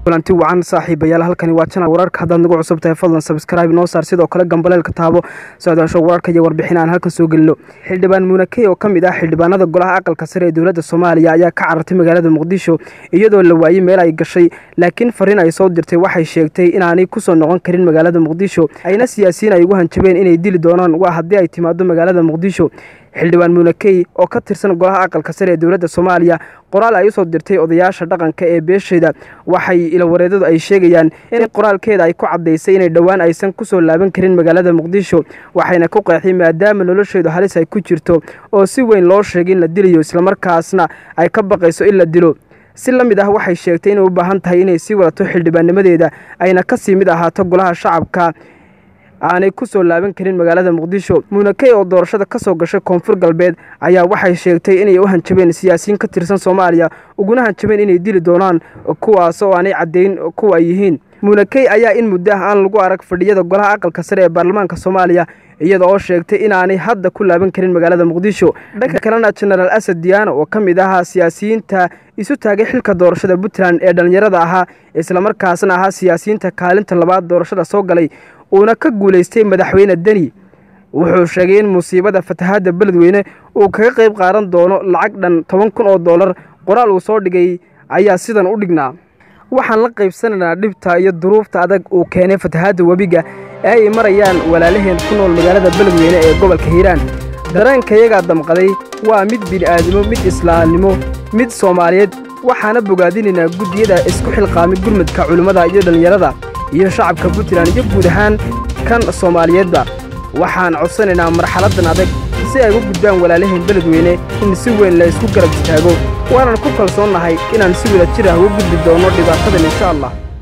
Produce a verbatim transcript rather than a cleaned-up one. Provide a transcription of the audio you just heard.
kulanti wacan saaxiibayaal halkani waa channel wararka hadda nagu cusub tahay fadlan subscribe noo saar sidoo kale gambaleelka taabo socdaasho wararka iyo warbixin aan halkan soo gelino xildhibaan Muunakey oo kamid ah xildhibaanada golaha aqalka sare ee dawladda Soomaaliya ayaa ka carartay magaalada Muqdisho iyadoo la waayay meel ay gashay laakiin fariin ay soo dirtay waxay sheegtay in aanay ku soo noqon karin magaalada Muqdisho ayna siyaasiyiin ay ugu hanjabeen inay dili doonaan waa haddii ay timaado magaalada Muqdisho xildhibaan Muunakey oo ka tirsan golaha aqalka sare ee dawladda Soomaaliya qoraal ay soo dirtay odayaasha dhaqanka ee beesheeda waxay ila wareedadu ay sheegayaan in qoraalkeeda ay ku cadeysay inay dhawaan aysan ku soo laaban karin magaalada Muqdisho waxayna ku qeexay maadaama nolosheedu halis ay ku jirto oo si weyn loo sheegay in la dilayo isla markaasna ay ka baqayso in la dilo si la mid ah waxay sheegtay inay u baahan tahay inay si wadato xildhibaannimadeeda ayna ka sii mid ahaato golaha shacabka aanay ku soo laaban karin magaalada Muqdisho. Muunakey oo doorashada ka soo gashay Koonfur Galbeed ayaa waxay sheegtay inay u hanjabeen siyaasiyiin ka tirsan Soomaaliya uguna hanjabeen inay dili doonaan kuwaas oo aanay cadeyn kuwa ay yihiin. Muunakey ayaa in muddo aan lagu arag fadhiyada golaha aqalka sare ee baarlamaanka Soomaaliya iyada oo sheegtay in aanay hadda ku laaban karin magaalada Muqdisho. dhanka kalena General Asad Diyaano oo kamid ah siyaasiyiinta isu taagay xilka doorashada Puntland ee dhalinyarada ahaa isla markaasna ahaa siyaasiyiinta kaalinta labaad doorashada soo galay uuna ka guuleystay madaxweyne Dani wuxuu sheegay in musiibada fatahaada beledweyne uu kaga qayb qaadan doono lacag dhan toban kun oo dollar qoraal uu soo dhigay ayaa sidan u dhignaa waxaan la qaybsanaynaa dhibta iyo duruufta adag uu keenay fatahaada webiga ee ay marayaan walaalaheen ku nool magaalada beledweyne ee gobolka Hiiraan dareenkayaga damqaday waa mid bini'aadimo mid islaamnimo mid Soomaaliyeed waxaana bogaadinaynaa gudiyada isku xilqaamay gurmadka culimada iyo dhalinyarada iyo shacabka Puntland iyo guud ahaan kan Soomaaliyeedba waxaan codsanaynaa marxaladan adag si ay u gudbaan walaalaheen beledweyne in si weyn la isku garab istaago waanan ku kalsoonahay inaan si wada jir ah uga gudbi doono dhibaatadan insha Allah.